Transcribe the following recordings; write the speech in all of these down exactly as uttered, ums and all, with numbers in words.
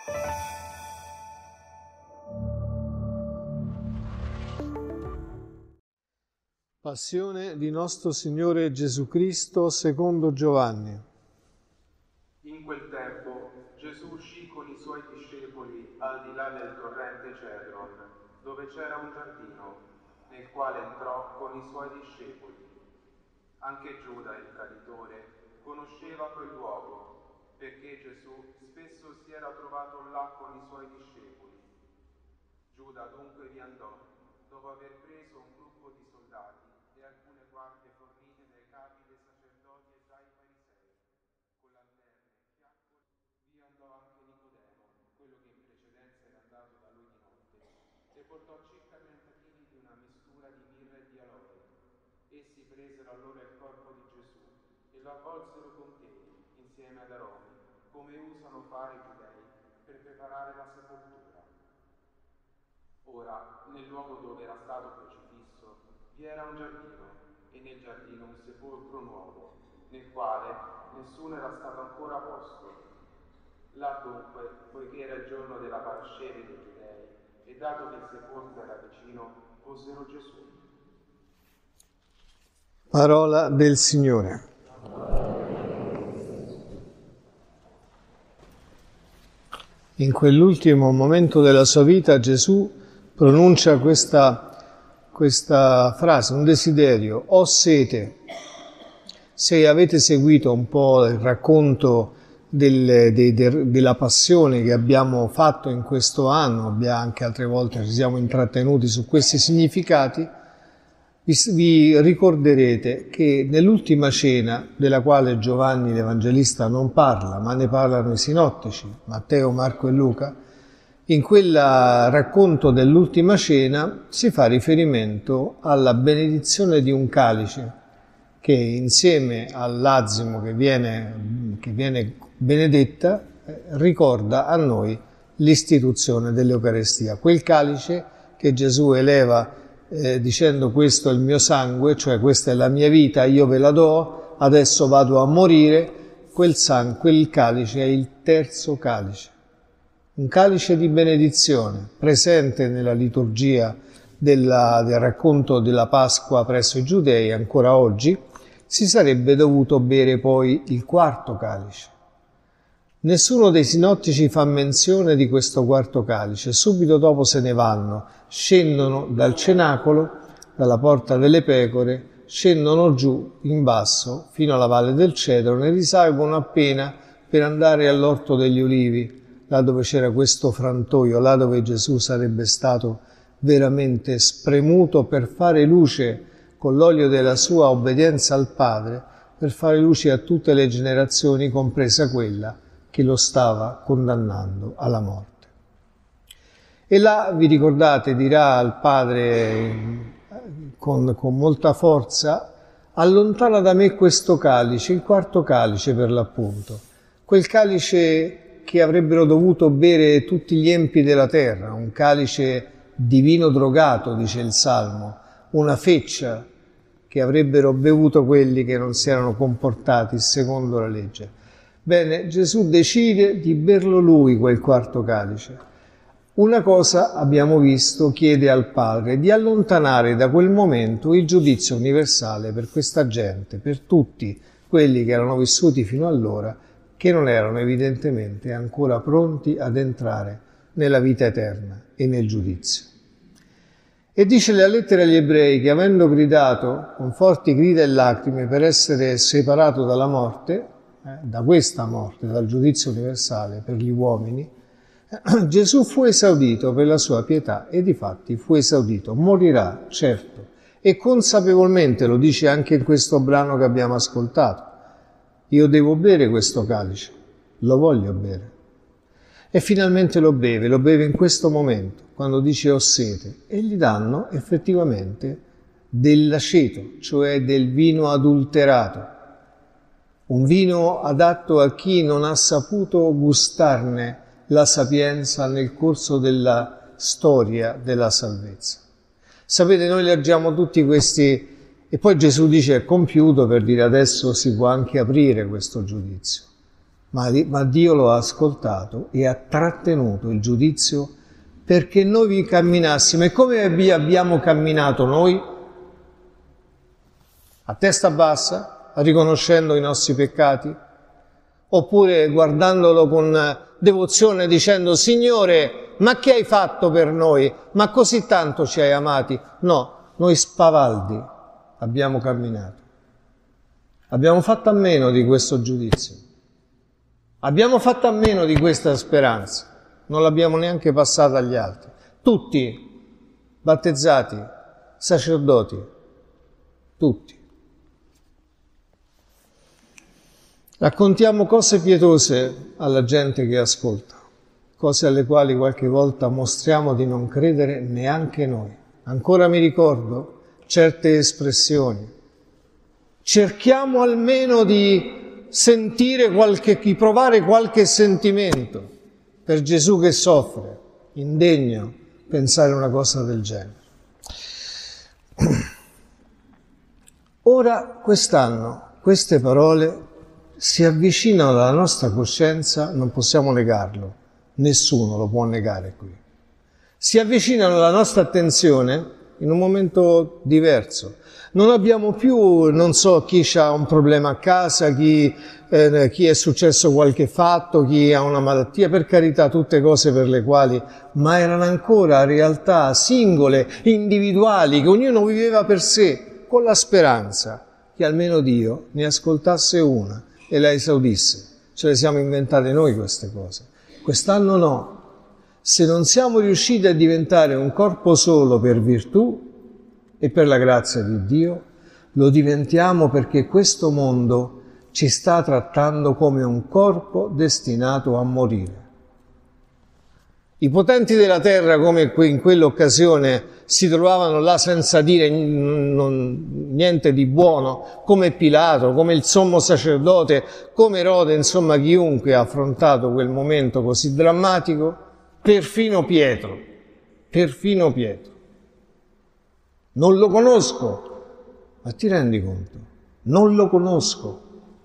Passione di nostro Signore Gesù Cristo secondo Giovanni. In quel tempo Gesù uscì con i suoi discepoli al di là del torrente Cedron, dove c'era un giardino, nel quale entrò con i suoi discepoli. Anche Giuda, il traditore, conosceva quel luogo, perché Gesù spesso si era trovato là con i suoi discepoli. Giuda dunque vi andò, dopo aver preso un gruppo di soldati e alcune guardie fornite dai capi dei sacerdoti e dai farisei. Con lanterne e fiaccole vi andò anche Nicodemo, quello che in precedenza era andato da lui di notte, e portò circa trenta chili di una mistura di mirra e di aloe. Essi presero allora il corpo di Gesù e lo avvolsero con teli, insieme ad aromi, come usano fare i giudei per preparare la sepoltura. Ora, nel luogo dove era stato crocifisso, vi era un giardino, e nel giardino un sepolcro nuovo, nel quale nessuno era stato ancora posto. Là dunque, poiché era il giorno della parasceve dei giudei, e dato che il sepolcro era vicino, posero Gesù. Parola del Signore. In quell'ultimo momento della sua vita Gesù pronuncia questa, questa frase, un desiderio: ho sete. Se avete seguito un po' il racconto del, de, de, della passione che abbiamo fatto in questo anno, abbiamo anche altre volte ci siamo intrattenuti su questi significati, vi, vi ricorderete che nell'ultima cena, della quale Giovanni l'Evangelista non parla, ma ne parlano i sinottici, Matteo, Marco e Luca, in quel racconto dell'ultima cena si fa riferimento alla benedizione di un calice che insieme all'azimo che viene, che viene benedetta ricorda a noi l'istituzione dell'Eucarestia. Quel calice che Gesù eleva eh, dicendo questo è il mio sangue, cioè questa è la mia vita, io ve la do, adesso vado a morire, quel sangue, quel calice è il terzo calice. Un calice di benedizione, presente nella liturgia della, del racconto della Pasqua presso i Giudei, ancora oggi, si sarebbe dovuto bere poi il quarto calice. Nessuno dei sinottici fa menzione di questo quarto calice, subito dopo se ne vanno, scendono dal cenacolo, dalla porta delle pecore, scendono giù in basso fino alla valle del Cedro e risalgono appena per andare all'Orto degli Ulivi, là dove c'era questo frantoio, là dove Gesù sarebbe stato veramente spremuto per fare luce con l'olio della sua obbedienza al Padre, per fare luce a tutte le generazioni, compresa quella che lo stava condannando alla morte. E là, vi ricordate, dirà al Padre con, con molta forza: allontana da me questo calice, il quarto calice per l'appunto, quel calice che avrebbero dovuto bere tutti gli empi della terra, un calice di vino drogato, dice il Salmo, una feccia che avrebbero bevuto quelli che non si erano comportati secondo la legge. Bene, Gesù decide di berlo lui quel quarto calice. Una cosa, abbiamo visto, chiede al Padre: di allontanare da quel momento il giudizio universale per questa gente, per tutti quelli che erano vissuti fino allora, che non erano evidentemente ancora pronti ad entrare nella vita eterna e nel giudizio. E dice la lettera agli ebrei che, avendo gridato con forti grida e lacrime per essere separato dalla morte, eh, da questa morte, dal giudizio universale per gli uomini, eh, Gesù fu esaudito per la sua pietà e difatti fu esaudito, morirà, certo, e consapevolmente, lo dice anche in questo brano che abbiamo ascoltato: io devo bere questo calice, lo voglio bere. E finalmente lo beve, lo beve in questo momento, quando dice ho sete, e gli danno effettivamente dell'aceto, cioè del vino adulterato, un vino adatto a chi non ha saputo gustarne la sapienza nel corso della storia della salvezza. Sapete, noi leggiamo tutti questi, e poi Gesù dice è compiuto, per dire adesso si può anche aprire questo giudizio. ma, ma Dio lo ha ascoltato e ha trattenuto il giudizio perché noi vi camminassimo. E come vi abbiamo camminato noi? A testa bassa, riconoscendo i nostri peccati? Oppure guardandolo con devozione dicendo: Signore, ma che hai fatto per noi? Ma così tanto ci hai amati? No, noi spavaldi abbiamo camminato. Abbiamo fatto a meno di questo giudizio. Abbiamo fatto a meno di questa speranza. Non l'abbiamo neanche passata agli altri. Tutti battezzati, sacerdoti, tutti. Raccontiamo cose pietose alla gente che ascolta, cose alle quali qualche volta mostriamo di non credere neanche noi. Ancora mi ricordo certe espressioni. Cerchiamo almeno di sentire qualche, di provare qualche sentimento per Gesù che soffre. Indegno pensare una cosa del genere. Ora, quest'anno, queste parole si avvicinano alla nostra coscienza, non possiamo negarlo, nessuno lo può negare qui. Si avvicinano alla nostra attenzione in un momento diverso. Non abbiamo più, non so, chi ha un problema a casa, chi, eh, chi è successo qualche fatto, chi ha una malattia, per carità, tutte cose per le quali, ma erano ancora realtà singole, individuali, che ognuno viveva per sé, con la speranza che almeno Dio ne ascoltasse una e la esaudisse. Ce le siamo inventate noi queste cose. Quest'anno no. Se non siamo riusciti a diventare un corpo solo per virtù e per la grazia di Dio, lo diventiamo perché questo mondo ci sta trattando come un corpo destinato a morire. I potenti della terra, come in quell'occasione, si trovavano là senza dire niente di buono, come Pilato, come il sommo sacerdote, come Erode, insomma chiunque ha affrontato quel momento così drammatico, perfino Pietro, perfino Pietro. Non lo conosco, ma ti rendi conto? Non lo conosco.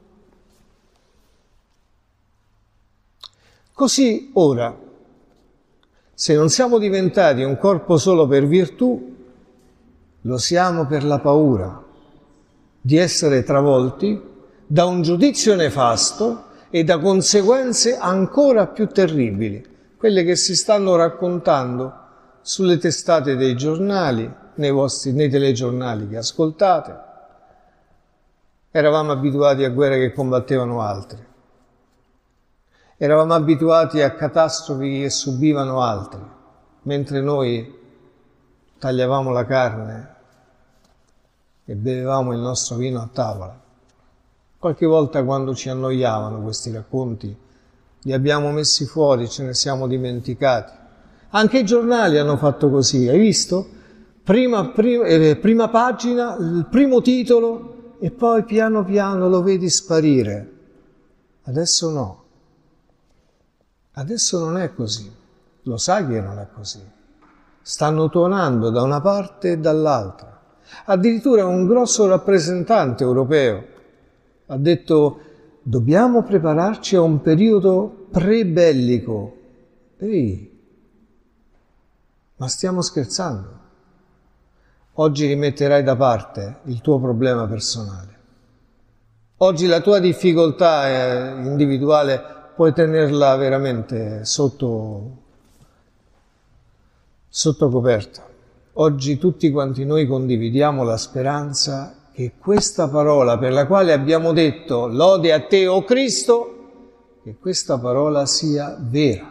Così ora, se non siamo diventati un corpo solo per virtù, lo siamo per la paura di essere travolti da un giudizio nefasto e da conseguenze ancora più terribili, quelle che si stanno raccontando sulle testate dei giornali, nei vostri, nei telegiornali che ascoltate. Eravamo abituati a guerre che combattevano altri. Eravamo abituati a catastrofi che subivano altri, mentre noi tagliavamo la carne e bevevamo il nostro vino a tavola. Qualche volta, quando ci annoiavano questi racconti, li abbiamo messi fuori, ce ne siamo dimenticati. Anche i giornali hanno fatto così, hai visto? Prima, prima, eh, prima pagina, il primo titolo, e poi piano piano lo vedi sparire. Adesso no. Adesso non è così, lo sai che non è così. Stanno tuonando da una parte e dall'altra. Addirittura un grosso rappresentante europeo ha detto: dobbiamo prepararci a un periodo pre-bellico. Ehi, ma stiamo scherzando? Oggi rimetterai da parte il tuo problema personale. Oggi la tua difficoltà individuale puoi tenerla veramente sotto, sotto coperta. Oggi tutti quanti noi condividiamo la speranza che questa parola per la quale abbiamo detto lode a te, o Cristo, che questa parola sia vera.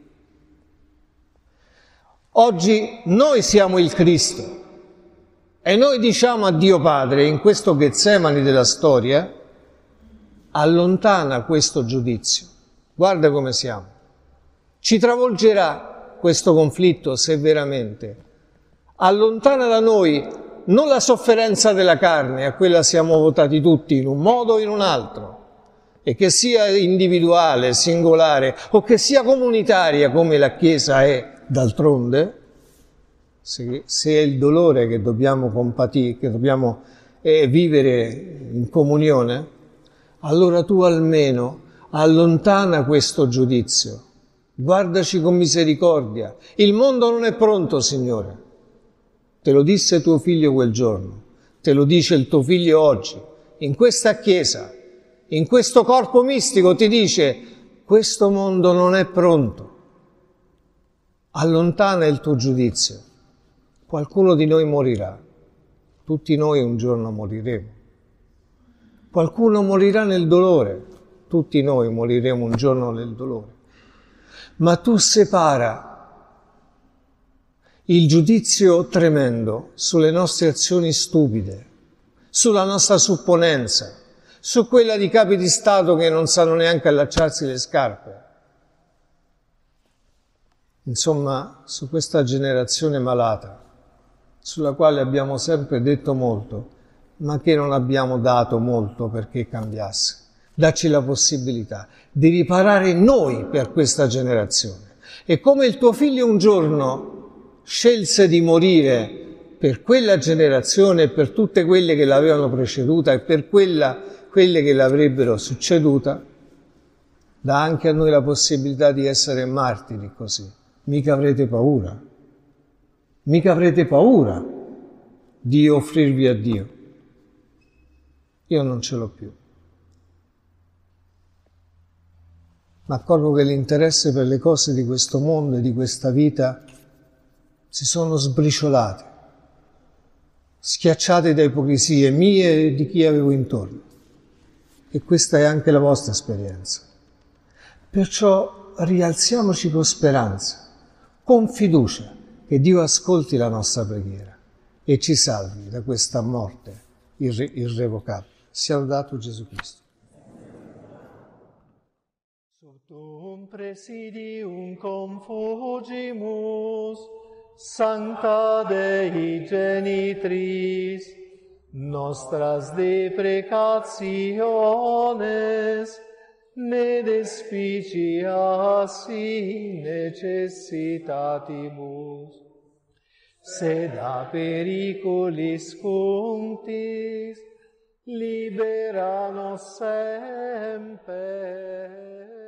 Oggi noi siamo il Cristo e noi diciamo a Dio Padre, in questo Getsemani della storia, allontana questo giudizio. Guarda come siamo. Ci travolgerà questo conflitto se veramente allontana da noi non la sofferenza della carne, a quella siamo votati tutti in un modo o in un altro, e che sia individuale, singolare o che sia comunitaria come la Chiesa è d'altronde, se, se è il dolore che dobbiamo compatire, che dobbiamo eh, vivere in comunione, allora tu almeno allontana questo giudizio, guardaci con misericordia. Il mondo non è pronto, Signore. Te lo disse tuo figlio quel giorno, te lo dice il tuo figlio oggi, in questa chiesa, in questo corpo mistico ti dice: questo mondo non è pronto. Allontana il tuo giudizio. Qualcuno di noi morirà. Tutti noi un giorno moriremo. Qualcuno morirà nel dolore. Tutti noi moriremo un giorno nel dolore. Ma tu separa il giudizio tremendo sulle nostre azioni stupide, sulla nostra supponenza, su quella di capi di Stato che non sanno neanche allacciarsi le scarpe. Insomma, su questa generazione malata, sulla quale abbiamo sempre detto molto, ma che non abbiamo dato molto perché cambiasse. Dacci la possibilità di riparare noi per questa generazione. E come il tuo figlio un giorno scelse di morire per quella generazione e per tutte quelle che l'avevano preceduta e per quella, quelle che l'avrebbero succeduta, dà anche a noi la possibilità di essere martiri così. Mica avrete paura. Mica avrete paura di offrirvi a Dio. Io non ce l'ho più. Ma accorgo che l'interesse per le cose di questo mondo e di questa vita si sono sbriciolate, schiacciate da ipocrisie mie e di chi avevo intorno. E questa è anche la vostra esperienza. Perciò rialziamoci con speranza, con fiducia, che Dio ascolti la nostra preghiera e ci salvi da questa morte irre- irrevocabile. Sia lodato Gesù Cristo. Subtum presidium confugimus, Sancta Dei Genitris, nostras deprecationes, ne despicia si necessitatibus, sed a periculis cunctis libera nos semper.